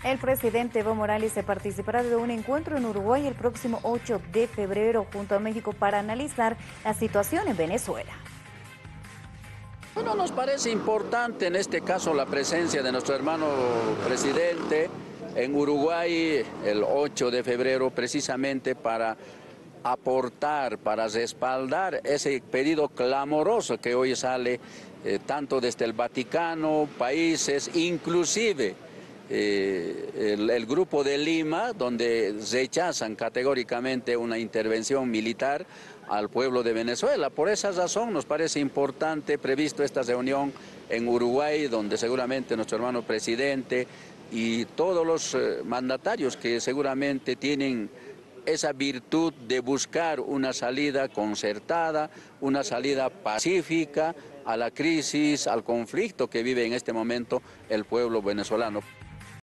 El presidente Evo Morales se participará de un encuentro en Uruguay el próximo 8 de febrero junto a México para analizar la situación en Venezuela. Bueno, nos parece importante en este caso la presencia de nuestro hermano presidente en Uruguay el 8 de febrero precisamente para aportar, para respaldar ese pedido clamoroso que hoy sale tanto desde el Vaticano, países, inclusive el Grupo de Lima, donde rechazan categóricamente una intervención militar al pueblo de Venezuela. Por esa razón nos parece importante, previsto esta reunión en Uruguay, donde seguramente nuestro hermano presidente y todos los mandatarios que seguramente tienen esa virtud de buscar una salida concertada, una salida pacífica a la crisis, al conflicto que vive en este momento el pueblo venezolano.